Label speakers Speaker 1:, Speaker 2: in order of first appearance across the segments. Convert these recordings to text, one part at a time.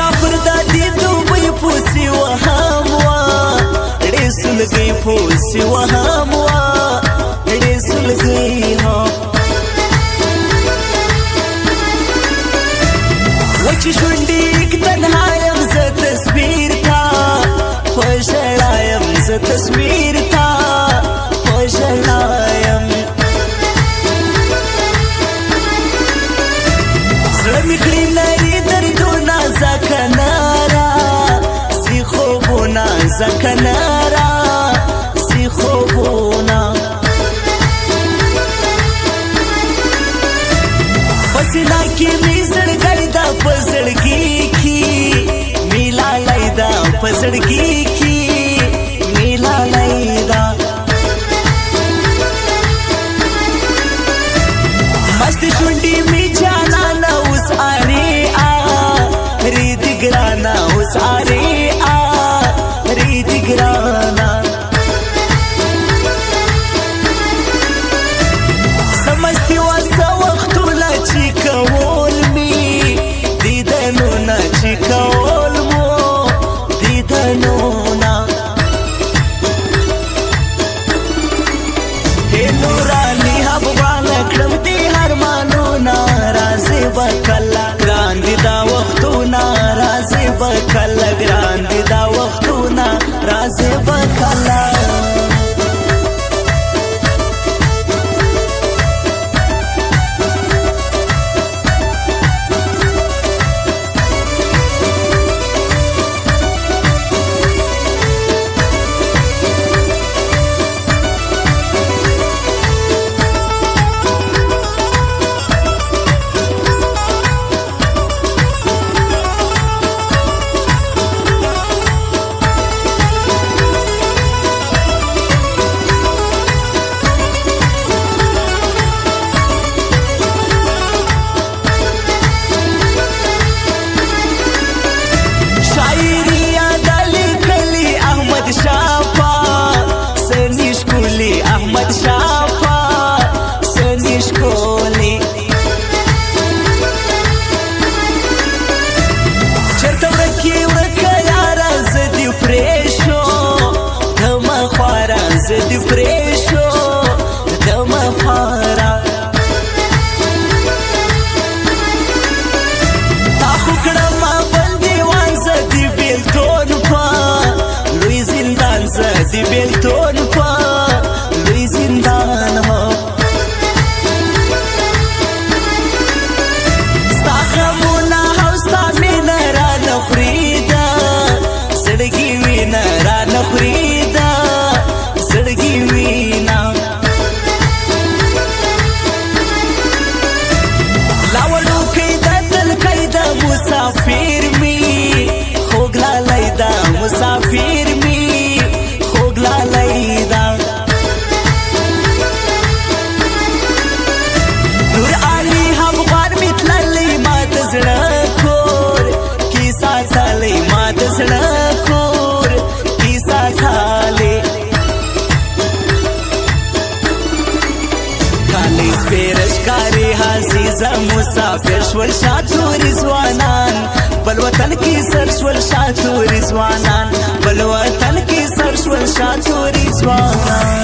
Speaker 1: مسافر دادی دوبی پوسی و هموا ډېر سلګي پوسی و هموا ډېر سلګي ها وچ شونډې تنها یم زه تصویر تا خوشحاله یم زه تصویر تا خوشحاله یم زړه مې کړي لري دردونه ځکه ناره زی خوبونه ځکه ناره زی خوبونه په سینه کې مې زړګی ده په زړګي کې مې لالی ده په زړګي کې مې لالی ده مست شونډې مې جانانه اوس آرې ریدي ګرانه اوس آرې ریدي ګرانه سمستي وسه وختونه چې کول مې دیدنونه چې کول مو دیدنونه هې نوراني حبوبانه کړم دې هرمانونه رازې به کله ګران دي دا وختونه رازې به کله ګران دي دا وختونه رازې به کله دی بیلتون پا لوی زندان ها ستا غمونه او ستا مینه را نخوریده زړګي وینه را نخوریده زړګي وینه لا وړوکی د دلکی د مسافر می خوږ لالی د مسافر می نور علی هم غوار می تللی ما د زړه کور کیسه تللی ما د زړه کور کیسه تللی کالی سپېره ښکاري عزیزه مسافر شول شاتوري ځوانان بل وطن کې سر شول شاتوري ځوانان بل وطن کې سر شول شاتوري ځوانان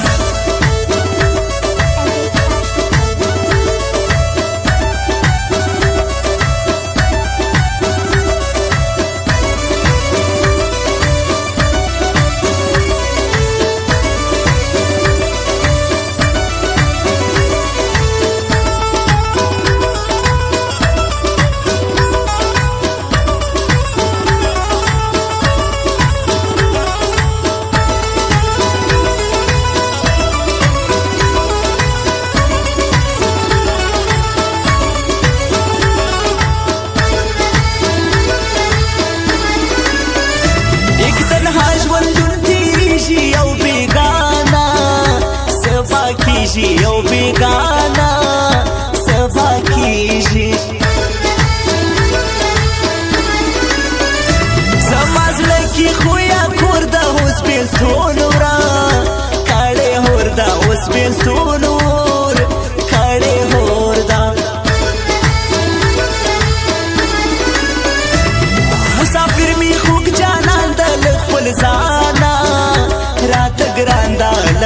Speaker 1: یو بیگانا سبا کیږي زمازله کی خویا کور دا اوس بیلتون ورا کاړې هور دا اوس بیلتون ور کاړې هور دا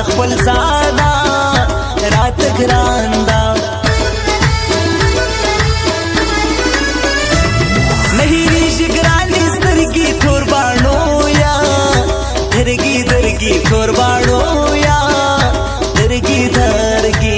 Speaker 1: خپل ځانا راته ګران دا نه هېرېږي ګرانې سترګې تور باڼو یا درګي درګي تور باڼو یا درګي درګي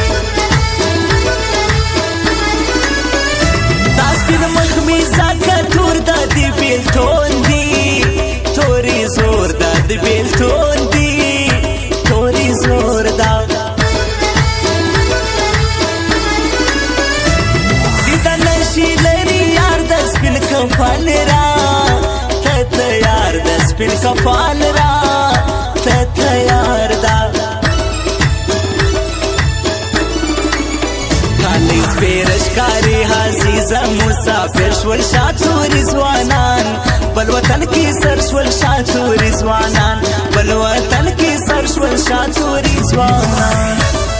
Speaker 1: دا سپین مخ مې ځکه تور دا د بېلتون دي تورې زور دا د بېلتون دي تورې زور دا د نشي لري یار د سپین کفن را ته تیار د سپین کفن را ته تیار دا کالی سپېره ښکاري عزیزه مسافر شول شاتوري ځوانان بل وطن کې سر شول شاتوري ځوانان بل وطن کې سر شول شاتوري ځوانان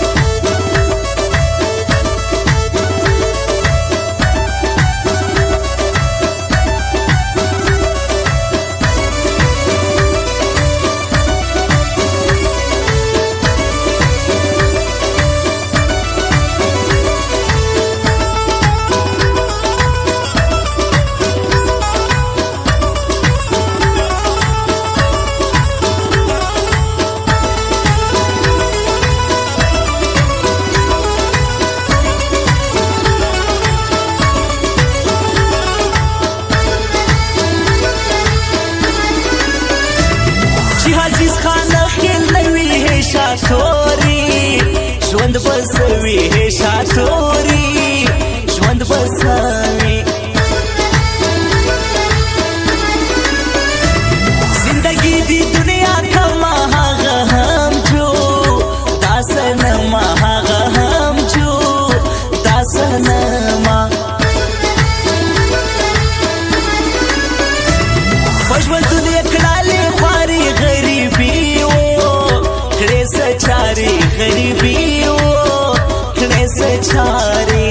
Speaker 1: عزیز خان خیل نوی ہے شاتوری ژوند بسوي ہے شاتوری ژوند بسوي زندگی دی دنیا کما هغه هم جو داسن ما هغه هم جو داسن ما پښول دنیا کړاله خواري چاری غریبی و کلیس چاری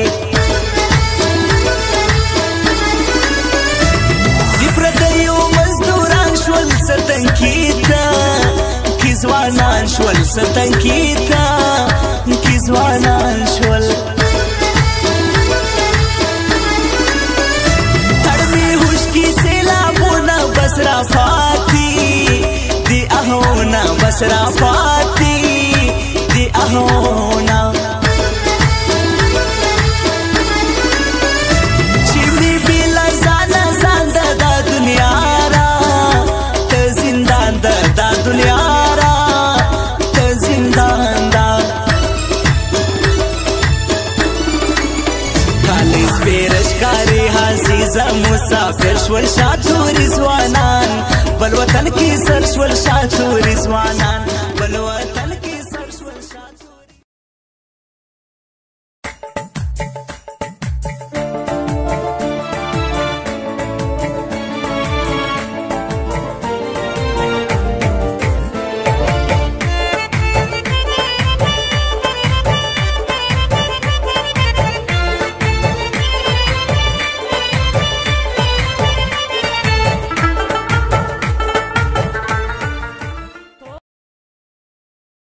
Speaker 1: دی پردیو مزدوران شول ستنکیتا کی زوانان شول ستنکیتا کی زوانان شول تړمی هوش کی سیلابونا بسرا فاتی دی اهونا بسرا فاتی دی اهونا چیمی بیلا زانا زانده دا دنیا را تا زندان دا دنیا را تا زندان دا کالی سپېره ښکاري عزیزه مسافر شول شاتوري ځوانان بل وطن کې سر شول شاتوري ځوانان بل وطن